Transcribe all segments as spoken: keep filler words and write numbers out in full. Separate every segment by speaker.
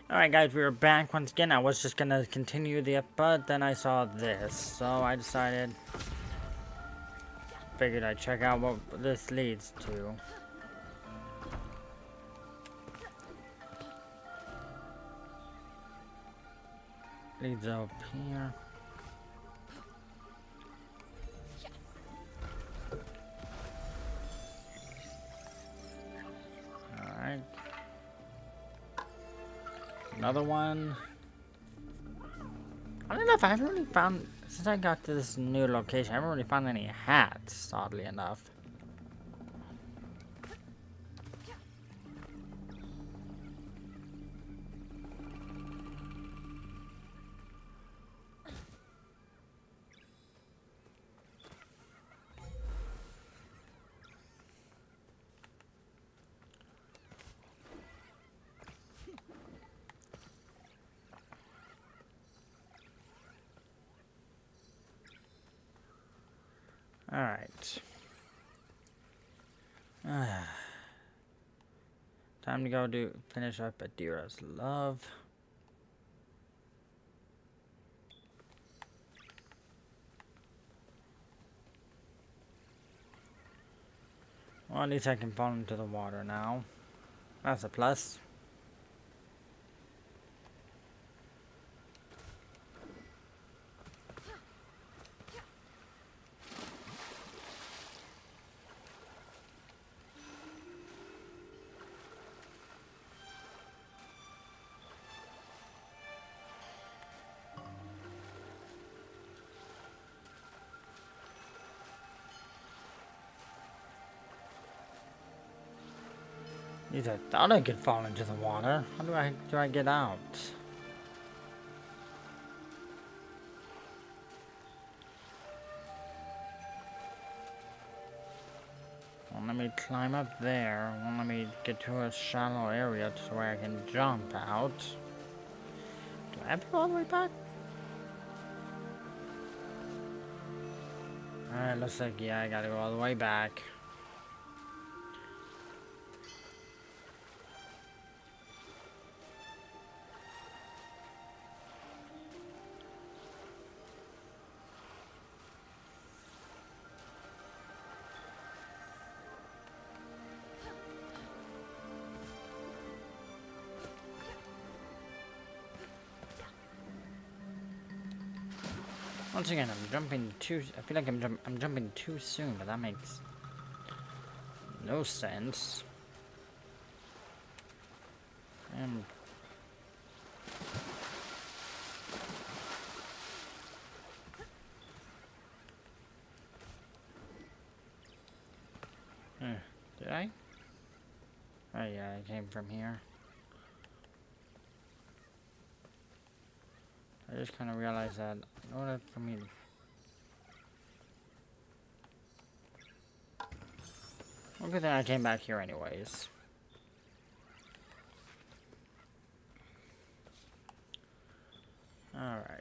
Speaker 1: Alright guys, we are back once again. I was just gonna continue the but then I saw this. So I decided, figured I'd check out what this leads to. Leads up here. Alright. Another one. I don't know if I haven't really found, since I got to this new location, I haven't really found any hats, oddly enough. Alright. Time to go do finish up Adira's love. Well, at least I can fall into the water now. That's a plus. These I thought I could fall into the water. How do I do I get out? Well, let me climb up there. Well, let me get to a shallow area to where I can jump out. Do I have to go all the way back? Alright, looks like, yeah, I gotta go all the way back. Once again, I'm jumping too. I feel like I'm jump, I'm jumping too soon, but that makes no sense. Um. Uh, did I? Oh yeah, I came from here. I just kind of realized that in order for me to... Well, good thing I came back here anyways. Alright.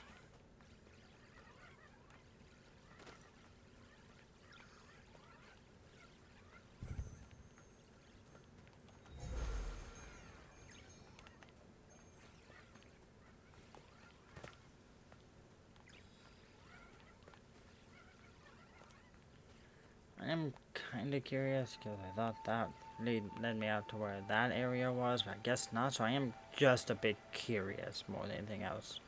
Speaker 1: I am kind of curious because I thought that lead led me out to where that area was, but I guess not. So I am just a bit curious more than anything else.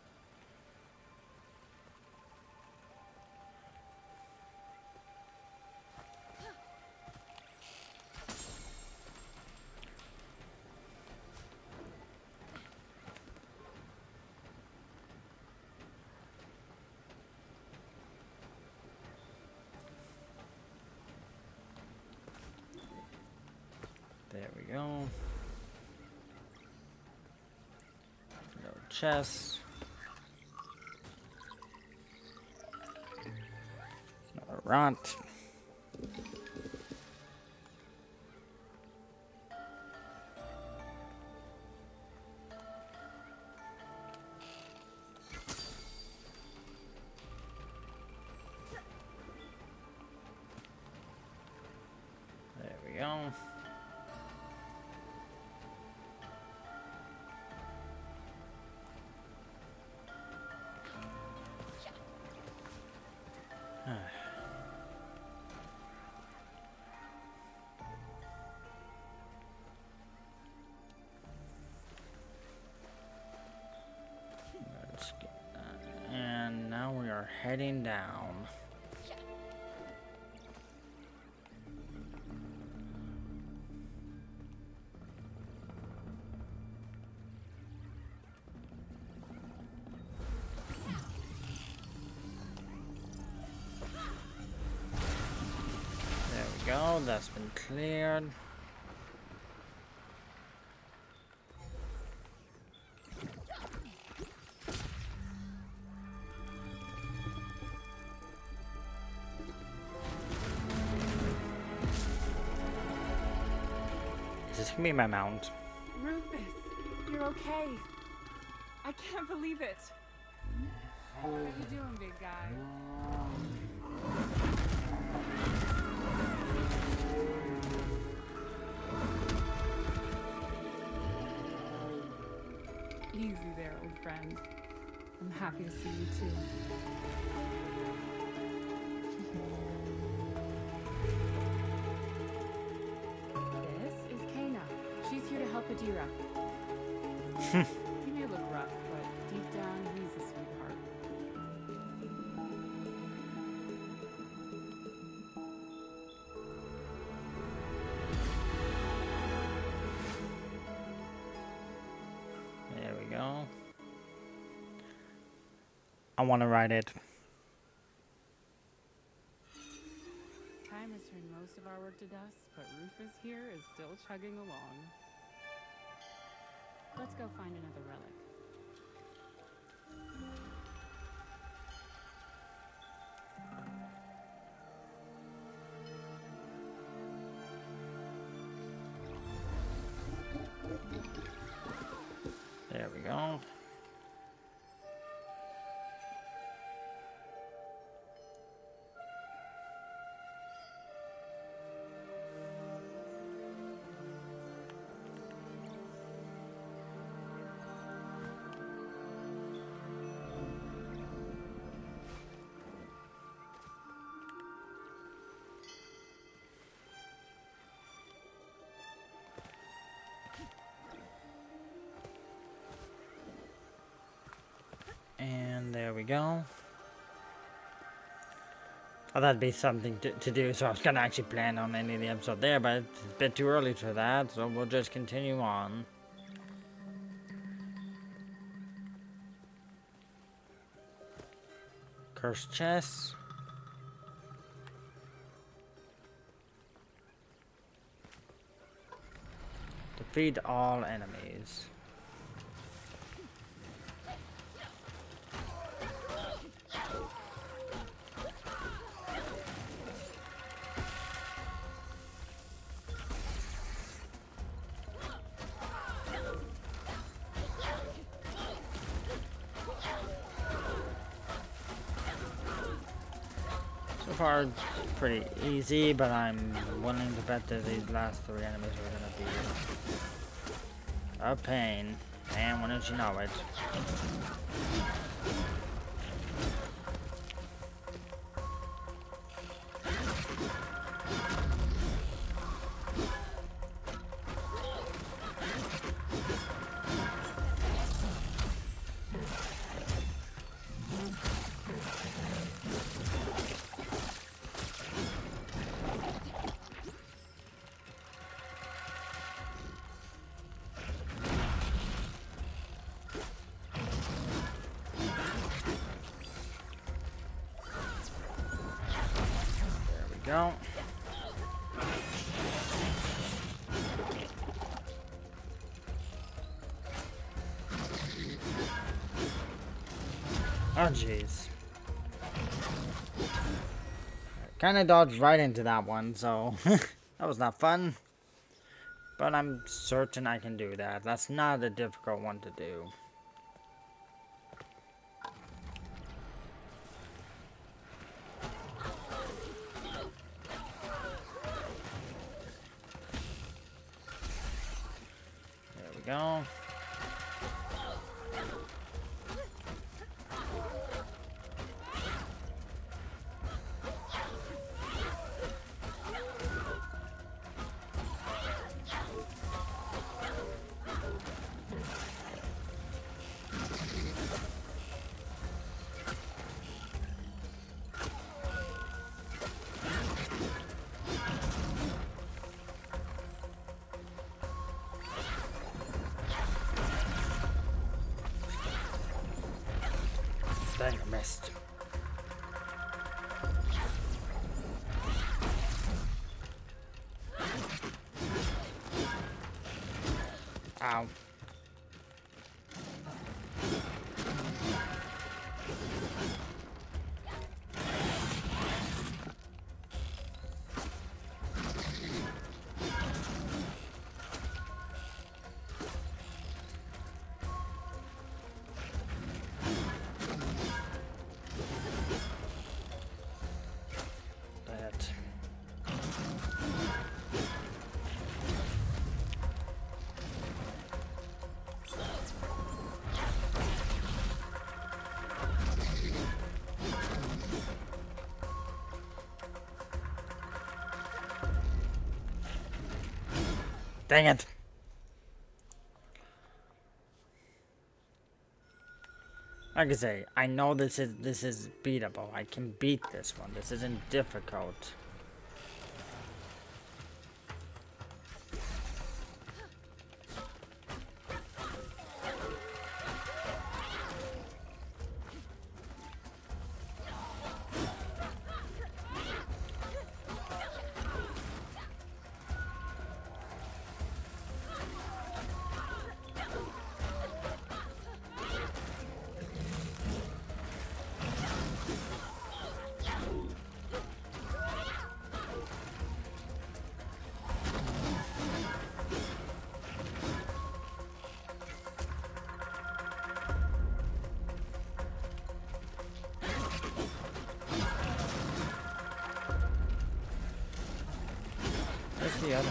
Speaker 1: There we go. No chest. Another rot. There we go. heading down. There we go, that's been cleared. This can be my mount.
Speaker 2: Rufus, you're okay. I can't believe it. What are you doing, big guy? Easy there, old friend. I'm happy to see you too. She's here to help Adira. He may look rough, but deep down, he's a sweetheart.
Speaker 1: There we go. I want to ride it.
Speaker 2: Time has turned most of our work to dust, but Rufus here is still chugging along. Let's go find another relic.
Speaker 1: There we go. And there we go. Oh, that'd be something to, to do, so I was gonna actually plan on ending the episode there, but it's a bit too early for that, so we'll just continue on. Cursed chest. Defeat all enemies. So far, it's pretty easy, but I'm willing to bet that these last three enemies are gonna be a pain. And wouldn't you know it? Go. Oh jeez. Kind of dodged right into that one, so that was not fun. But I'm certain I can do that. That's not a difficult one to do. Go. Dang, I missed. Ow. That. Dang it. Like I say, I know this is this is beatable. I can beat this one. This isn't difficult. Where's the other?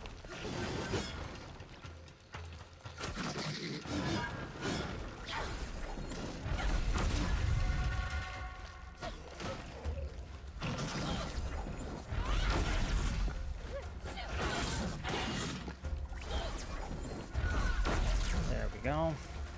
Speaker 1: There we go.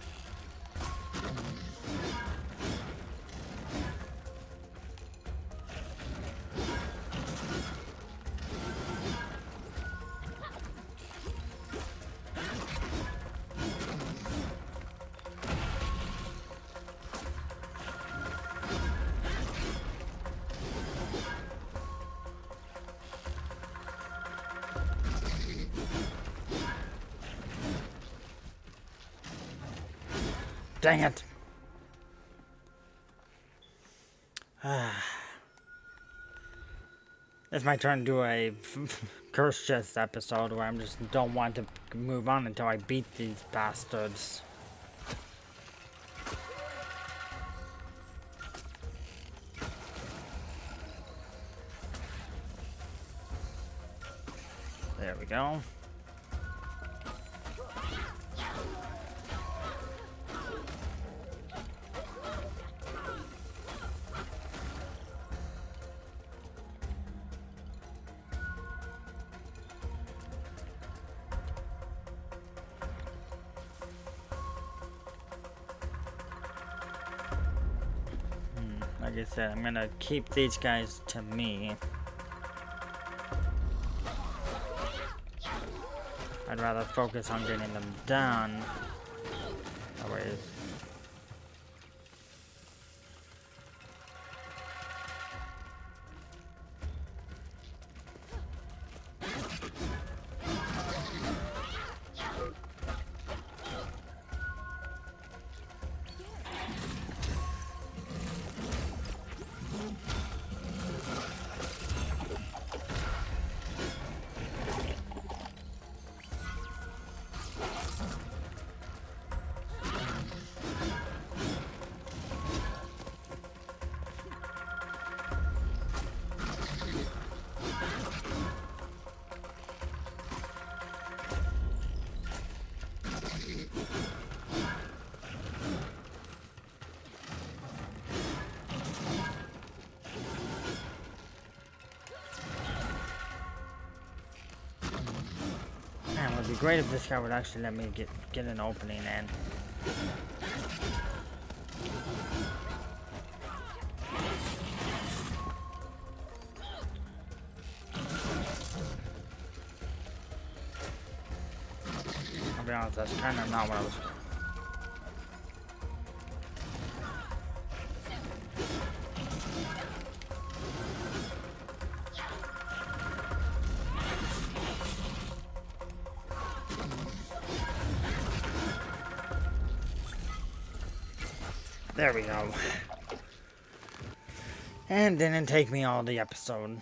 Speaker 1: Dang it. It's my turn to do a curse chest episode where I just don't want to move on until I beat these bastards. There we go. Like I said, I'm gonna keep these guys to me. I'd rather focus on getting them done. That way. Man, it would be great if this guy would actually let me get get an opening in. I'll be honest, that's kind of not what I was doing. There we go. And didn't take me all the episode.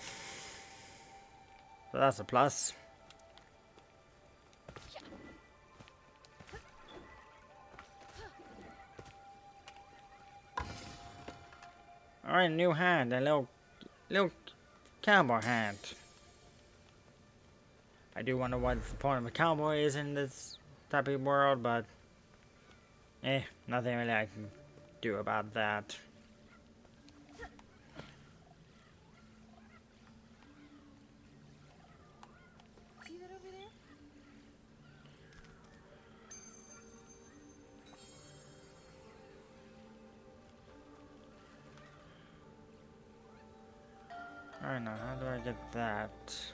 Speaker 1: So that's a plus. Alright, new hand, a little, little cowboy hand. I do wonder what the point of a cowboy is in this type of world, but eh, nothing really I can do about that.
Speaker 2: See that over there?
Speaker 1: Alright, now how do I get that?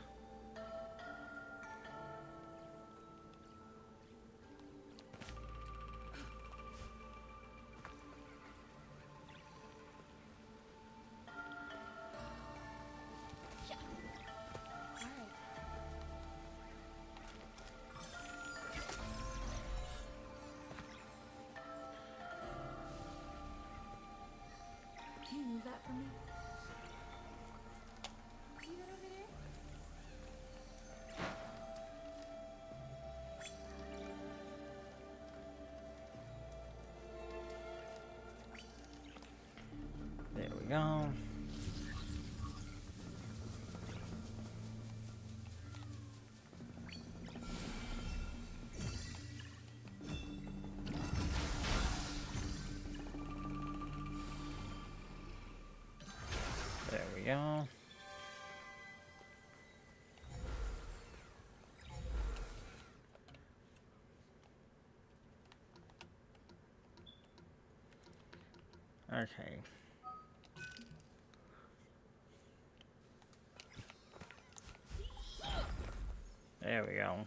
Speaker 2: Can you move that for me? See that over there?
Speaker 1: There we go. There we go. Okay. There we go.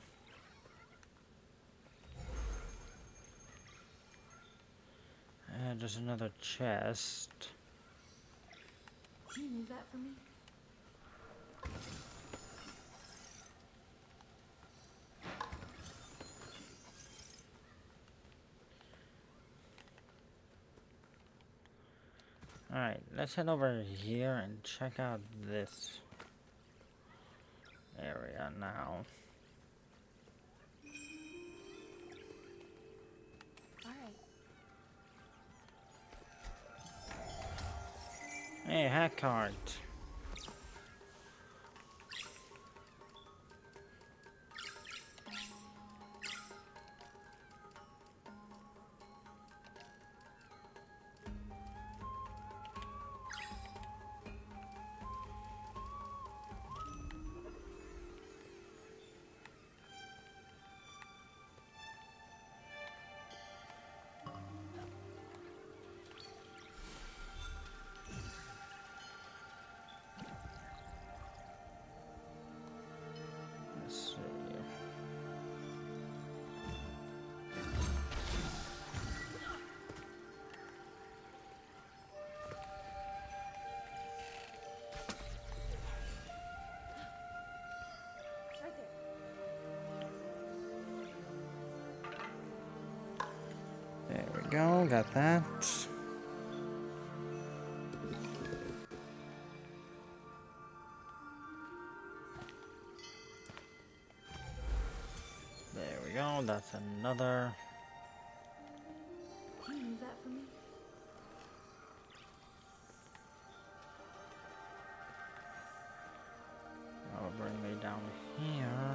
Speaker 1: And there's another chest.
Speaker 2: Can you move that for me?
Speaker 1: Alright, let's head over here and check out this area now.
Speaker 2: Alright.
Speaker 1: Hey, hack card. Let's see.
Speaker 2: Right there.
Speaker 1: There we go, got that. There we go, that's another.
Speaker 2: Can you move that for me?
Speaker 1: That'll bring me down here.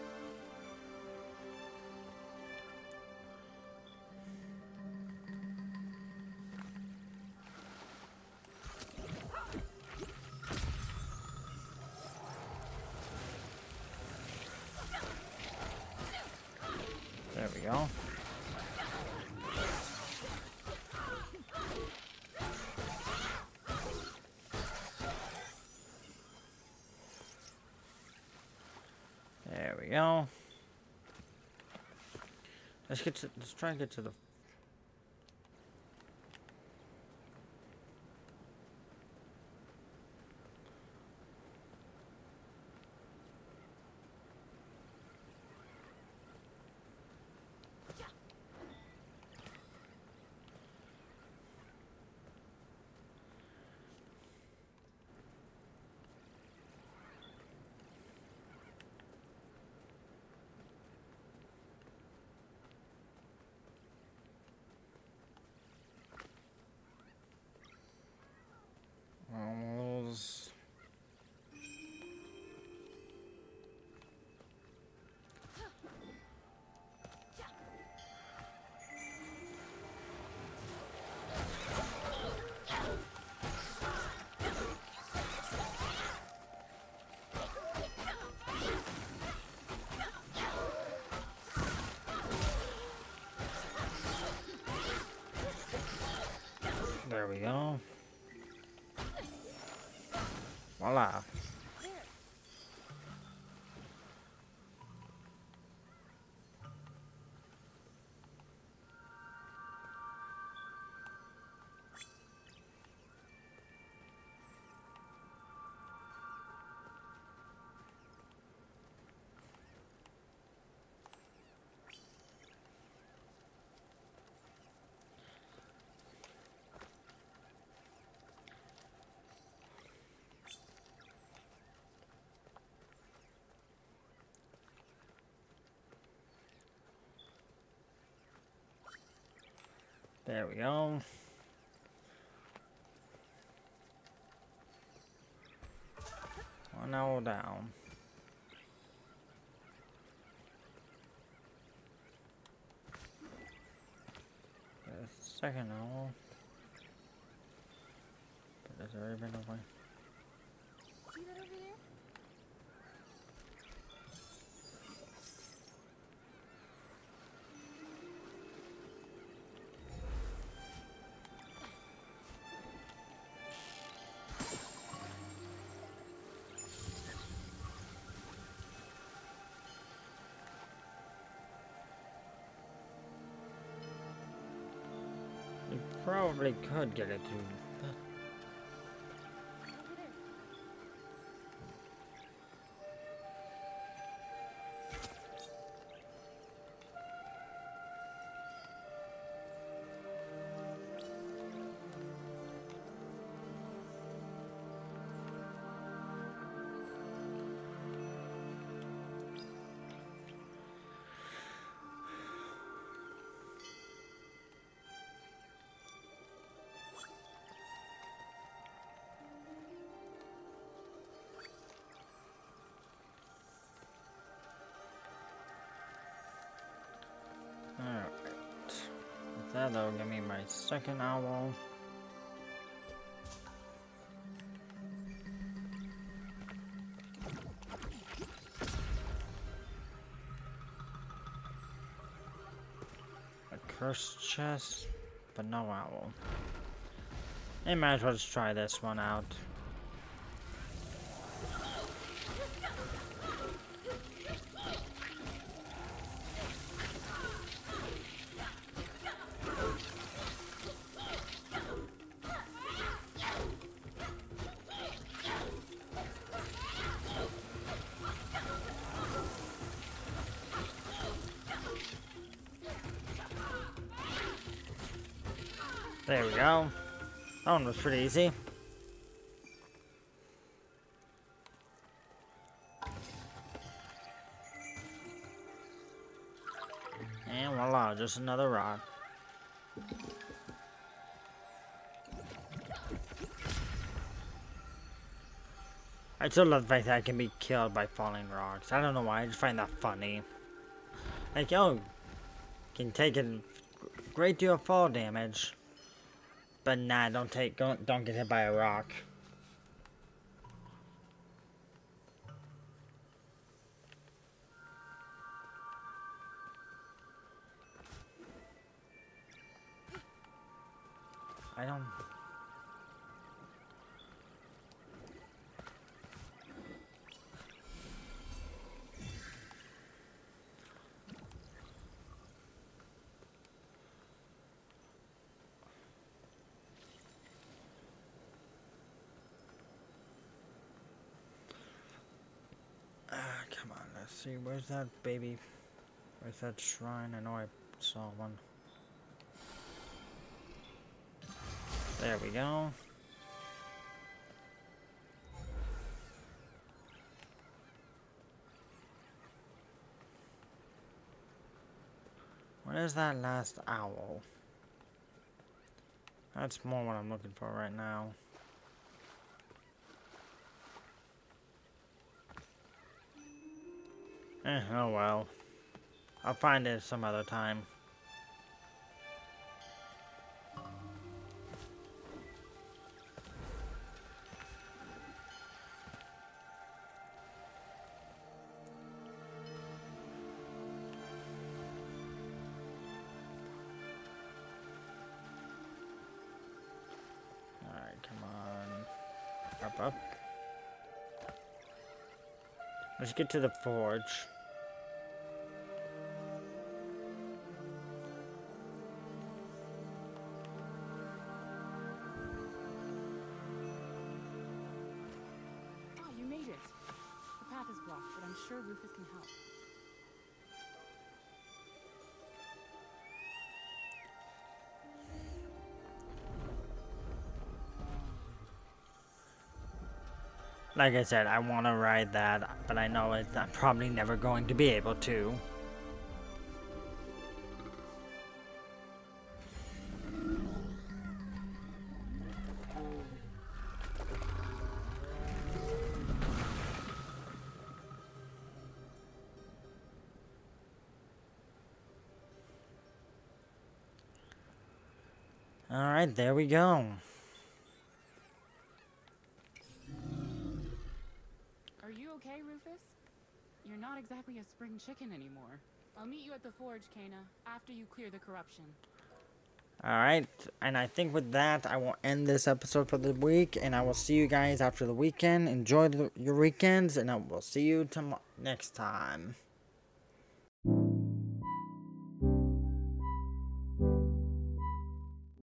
Speaker 1: There we go. There we go. Let's get to, let's try and get to the voila. There we go. One owl down. The second owl. But there's already been away.
Speaker 2: See that over there?
Speaker 1: You probably could get it through.
Speaker 2: Over there.
Speaker 1: Alright. With that, that'll give me my second owl. A cursed chest, but no owl. I might as well just try this one out. There we go. That one was pretty easy. And voila, just another rock. I still love the fact that I can be killed by falling rocks. I don't know why, I just find that funny. Like, oh, can take a great deal of fall damage. But nah, don't take, don't, don't get hit by a rock. I don't... Come on, let's see. Where's that baby? Where's that shrine? I know I saw one. There we go. Where's that last owl? That's more what I'm looking for right now. Eh, oh well. I'll find it some other time. Alright, come on. Up, up. Let's get to the forge.
Speaker 2: Oh, you made it. The path is blocked, but I'm sure Rufus can help.
Speaker 1: Like I said, I want to ride that, but I know it's I'm probably never going to be able to. Alright, there we go.
Speaker 2: Are you okay, Rufus? You're not exactly a spring chicken anymore. I'll meet you at the forge, Kana, after you clear the corruption.
Speaker 1: Alright, and I think with that, I will end this episode for the week, and I will see you guys after the weekend. Enjoy the, your weekends, and I will see you tomorrow next time.